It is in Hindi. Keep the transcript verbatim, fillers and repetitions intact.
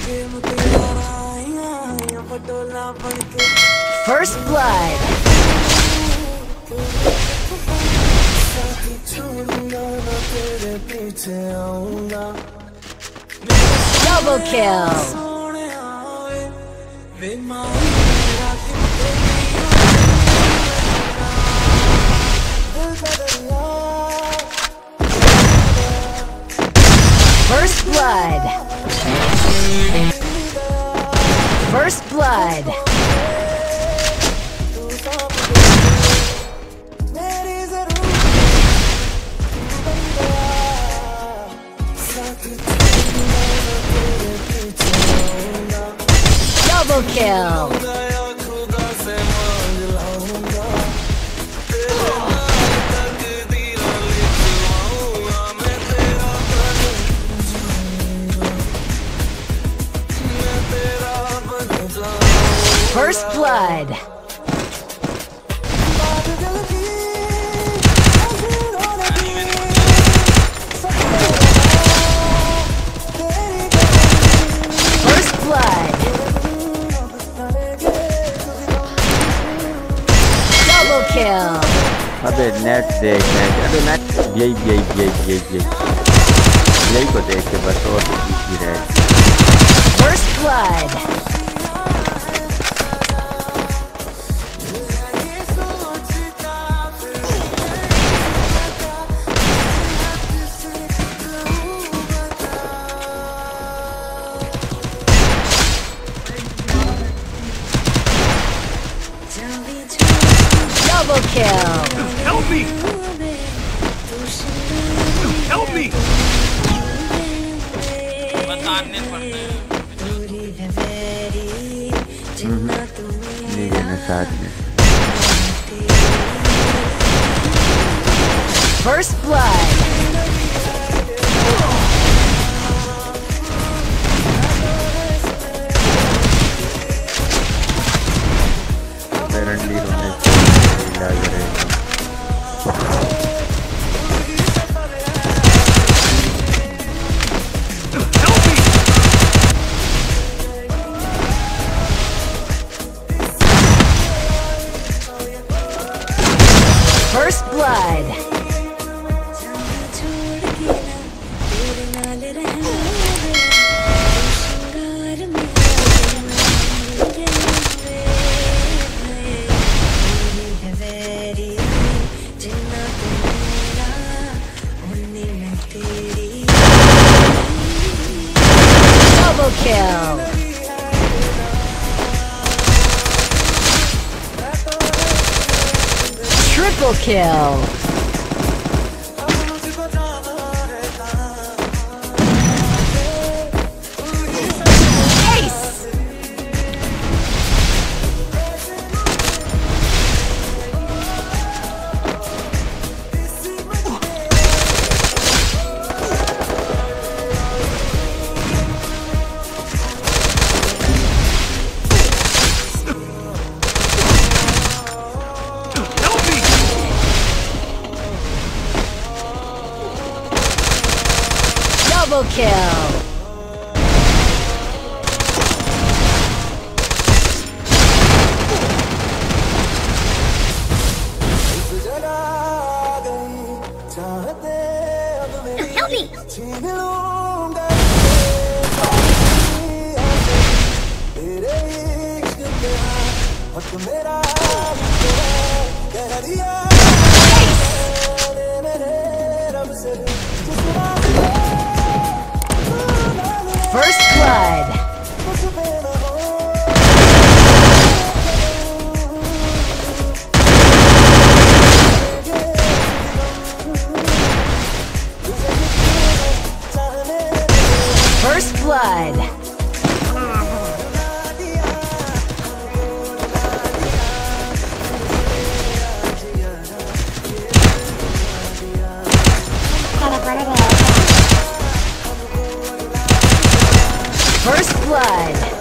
First blood. Double kill. First blood. First blood. Double kill. First blood. First blood. Double kill. अबे नेट देख नेट अबे नेट यही यही यही यही यही यही को देख के बस और इजी रहे. First blood. Double kill. Help me! Help me! नहीं देना साथ में. First blood. Apparently रोने से इलाज रहेगा. First blood. Double kill. Triple kill. Ace. Double kill. Help me. First blood. First blood. First blood.